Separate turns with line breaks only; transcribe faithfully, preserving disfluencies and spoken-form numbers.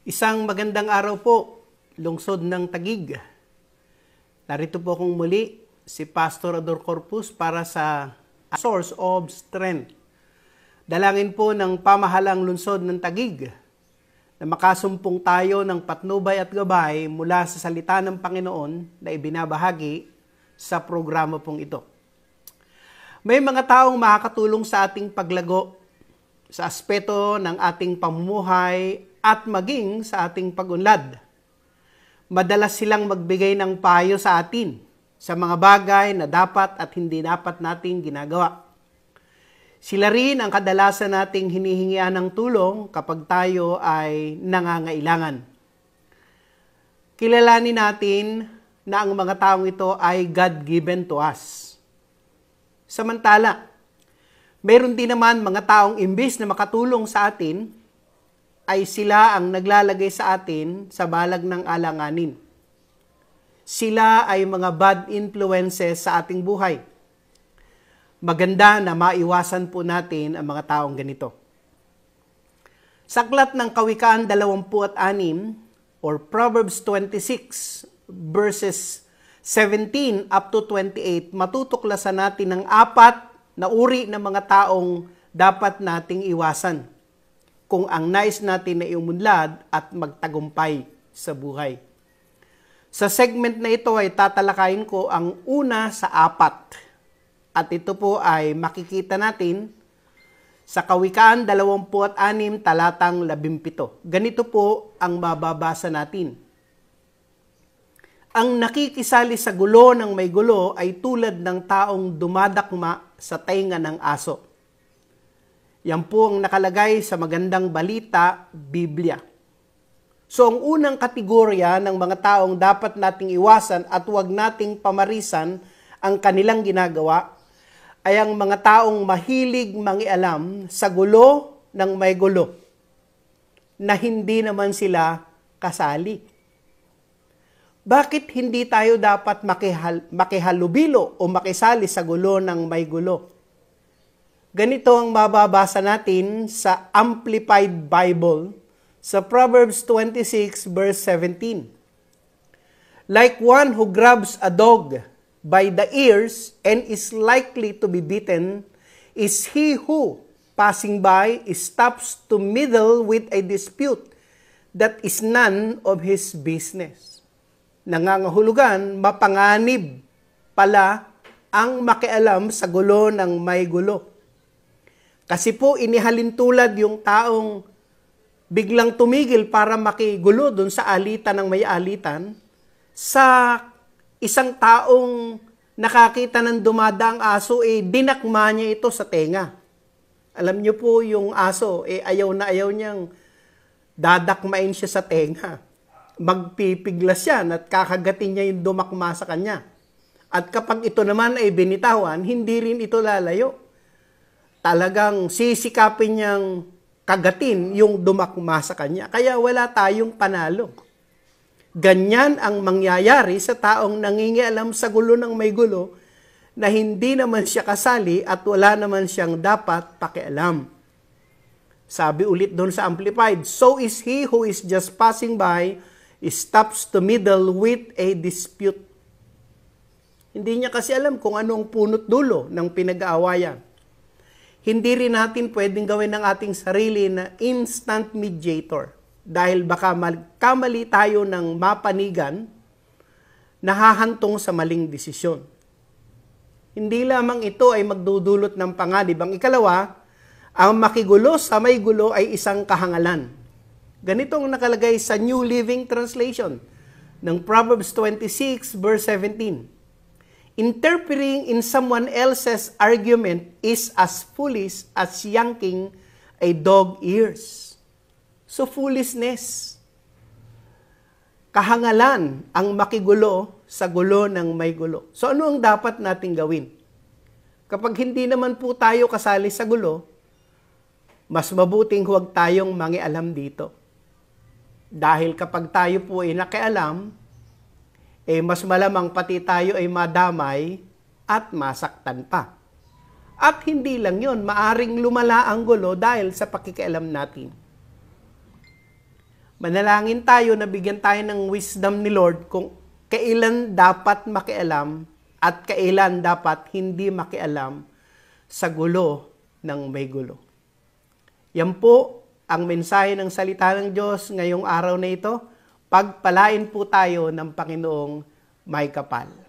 Isang magandang araw po, lungsod ng Taguig. Narito po akong muli, si Pastor Ador Corpuz para sa Source of Strength. Dalangin po ng pamahalang lungsod ng Taguig na makasumpong tayo ng patnubay at gabay mula sa salita ng Panginoon na ibinabahagi sa programa pong ito. May mga taong makakatulong sa ating paglago sa aspeto ng ating pamumuhay at maging sa ating pag-unlad. Madalas silang magbigay ng payo sa atin sa mga bagay na dapat at hindi dapat nating ginagawa. Sila rin ang kadalasan nating hinihingian ng tulong kapag tayo ay nangangailangan. Kilalanin natin na ang mga taong ito ay God-given to us. Samantala, mayroon din naman mga taong imbis na makatulong sa atin, ay sila ang naglalagay sa atin sa balag ng alanganin. Sila ay mga bad influences sa ating buhay. Maganda na maiwasan po natin ang mga taong ganito. Sa aklat ng Kawikaan dalawampu at anim or Proverbs twenty-six verses seventeen up to twenty-eight, matutuklasan natin ng apat na uri ng mga taong dapat nating iwasan kung ang nais natin na iumunlad at magtagumpay sa buhay. Sa segment na ito ay tatalakayin ko ang una sa apat. At ito po ay makikita natin sa Kawikaan dalawampu at anim talatang labimpito. Ganito po ang mababasa natin. Ang nakikisali sa gulo ng may gulo ay tulad ng taong dumadakma sa tainga ng aso. Yan po ang nakalagay sa Magandang Balita, Biblia. So ang unang kategorya ng mga taong dapat nating iwasan at huwag nating pamarisan ang kanilang ginagawa ay ang mga taong mahilig mangialam sa gulo ng may gulo na hindi naman sila kasali. Bakit hindi tayo dapat makihal, makihalubilo o makisali sa gulo ng may gulo? Ganito ang mababasa natin sa Amplified Bible sa Proverbs twenty-six verse seventeen. Like one who grabs a dog by the ears and is likely to be bitten, is he who, passing by, stops to meddle with a dispute that is none of his business. Nangangahulugan, mapanganib pala ang makialam sa gulo ng may gulo. Kasi po inihalin tulad yung taong biglang tumigil para makigulo dun sa alitan ng may alitan sa isang taong nakakita ng dumadaang aso, eh dinakma niya ito sa tenga. Alam niyo po yung aso, eh ayaw na ayaw niyang dadakmain siya sa tenga. Magpipiglas yan at kakagatin niya yung dumakma sa kanya. At kapag ito naman ay binitawan, hindi rin ito lalayo. Talagang sisikapin niyang kagatin yung dumakma sa kanya. Kaya wala tayong panalo. Ganyan ang mangyayari sa taong nangingialam sa gulo ng may gulo na hindi naman siya kasali at wala naman siyang dapat pakialam. Sabi ulit doon sa Amplified, so is he who is just passing by, stops to meddle with a dispute. Hindi niya kasi alam kung anong punot dulo ng pinag-aawayan. Hindi rin natin pwedeng gawin ng ating sarili na instant mediator dahil baka magkamali tayo ng mapanigan na hahantong sa maling desisyon. Hindi lamang ito ay magdudulot ng panganib. Ang ikalawa, ang makigulo sa may gulo ay isang kahangalan. Ganitong nakalagay sa New Living Translation ng Proverbs twenty-six verse seventeen. Interpreting in someone else's argument is as foolish as yanking a dog ears. So foolishness. Kahangalan ang makigulo sa gulo ng may gulo. So ano ang dapat nating gawin? Kapag hindi naman po tayo kasali sa gulo, mas mabuting huwag tayong mangialam dito. Dahil kapag tayo po ay nakialam, eh mas malamang pati tayo ay madamay at masaktan pa. At hindi lang yon, maaring lumala ang gulo dahil sa pakikialam natin. Manalangin tayo na bigyan tayo ng wisdom ni Lord kung kailan dapat makialam at kailan dapat hindi makialam sa gulo ng may gulo. Yan po ang mensahe ng salita ng Diyos ngayong araw na ito. Pagpalain po tayo ng Panginoong may kapal.